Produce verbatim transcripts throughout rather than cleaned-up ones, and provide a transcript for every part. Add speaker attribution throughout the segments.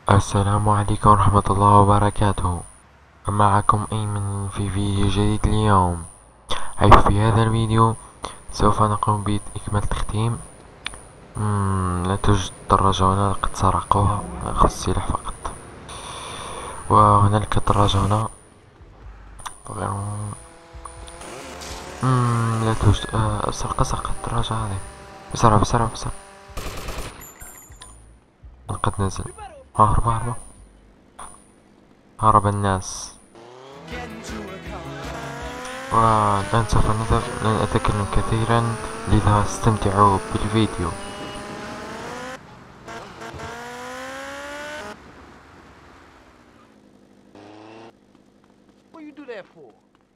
Speaker 1: السلام عليكم ورحمة الله وبركاته. معكم أيمن في فيديو جديد اليوم، حيث في هذا الفيديو سوف نقوم بإكمال تختيم. مم لا توجد دراجة هنا، لقد سرقوها، أخذ السلاح فقط. وهنالك دراجة هنا مم لا توجد. آه سرق سرق الدراجة هذه. بسرعة بسرعة بسرعة، لقد نزل. هرب هرب هرب الناس. والآن سوف نذهب، لن أتكلم كثيرا لذا استمتعوا بالفيديو.
Speaker 2: What you do that for?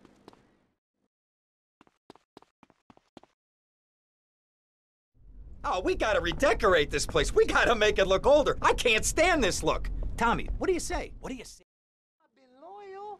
Speaker 3: Oh, we gotta redecorate this place. We gotta make it look older. I can't stand this look.
Speaker 2: Tommy, what do you say? What do you say? I've been loyal.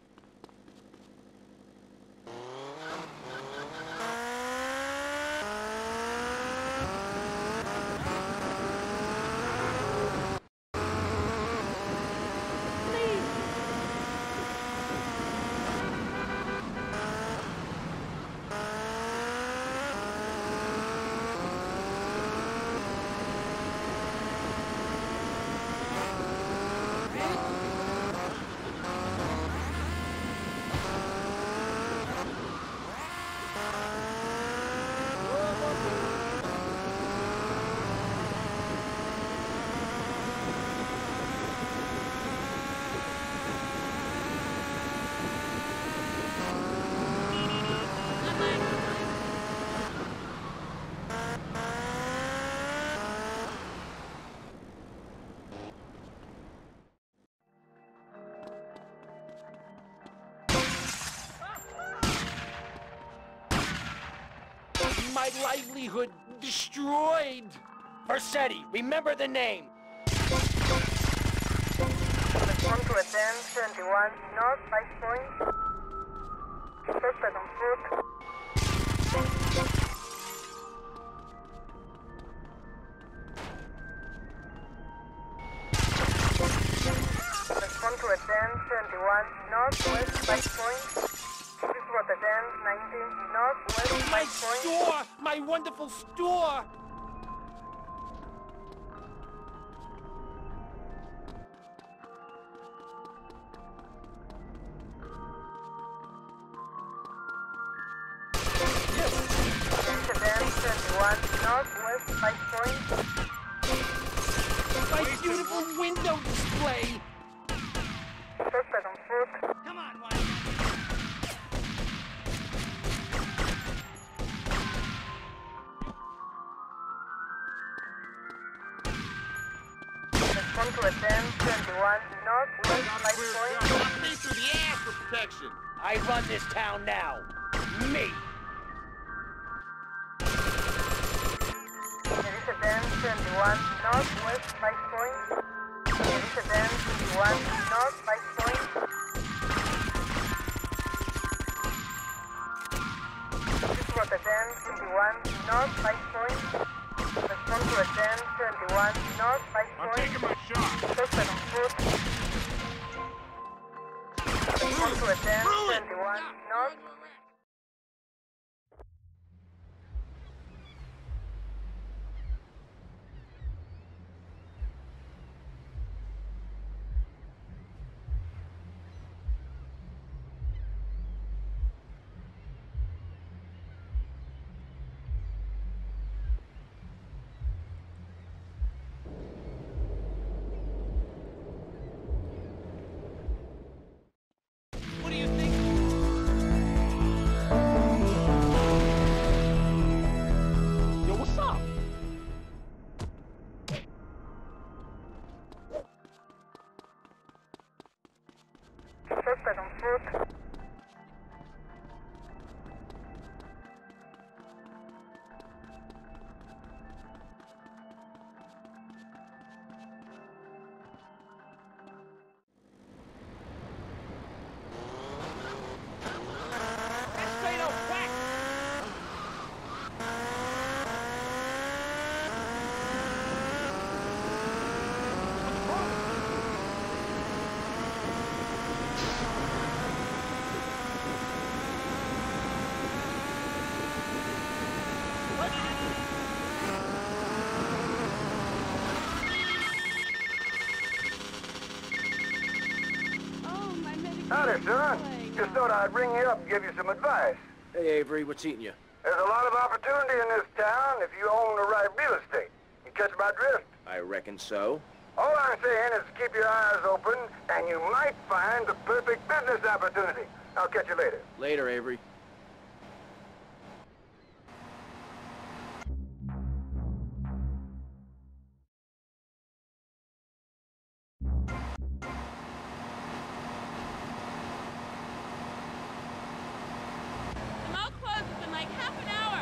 Speaker 2: My livelihood destroyed. Versetti, remember the name.
Speaker 4: Respond to attend twenty-one north, five point. Suspect on foot. Respond to attend twenty-one north, west, five point. This was attend nineteen north, west,
Speaker 2: My
Speaker 4: five point.
Speaker 2: store, my wonderful store.
Speaker 4: Attend twenty-one north, west, five point.
Speaker 2: My beautiful window display.
Speaker 4: Suspect on foot.
Speaker 2: Come on, Mike.
Speaker 4: Respond to attend twenty-one north, west, five point.
Speaker 2: Me through the ass for protection. I run this town now. Me.
Speaker 4: Attend twenty-one north, west, five point. Attend twenty-one north, five point. This was attend twenty-one north, five point. Respond to attend twenty-one north, five point. I'm taking my shot. Suspect on foot. Respond to attend twenty-one north.
Speaker 2: What do you think? Yo, what's up?
Speaker 4: Suspect on foot.
Speaker 2: That's straight up whack.
Speaker 5: Howdy, son. Just thought I'd ring you up and give you some advice.
Speaker 6: Hey, Avery, what's eating you?
Speaker 5: There's a lot of opportunity in this town if you own the right real estate. You catch my drift?
Speaker 6: I reckon so.
Speaker 5: All I'm saying is keep your eyes open, and you might find the perfect business opportunity. I'll catch you later.
Speaker 6: Later, Avery.
Speaker 7: The mall closes in like half an hour.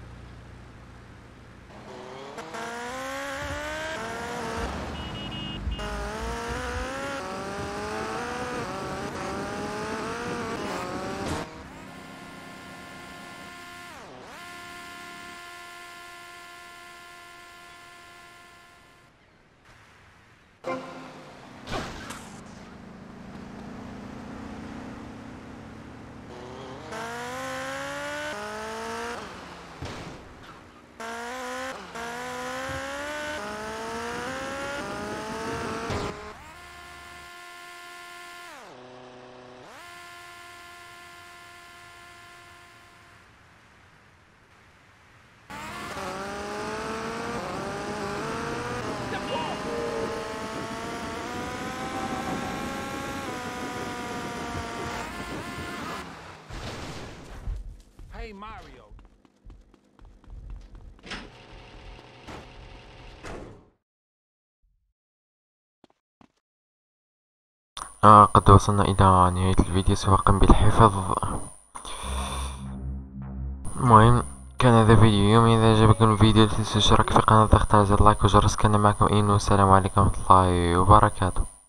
Speaker 8: Hey, Mario.
Speaker 1: آه قد وصلنا إلى نهاية الفيديو، سوف أقوم بالحفظ. المهم كان هذا فيديو يومي. إذا عجبكم الفيديو لا تنسوا الاشتراك في القناة، ضغط على زر لايك وجرس. كان معكم أين، والسلام عليكم ورحمة الله وبركاته.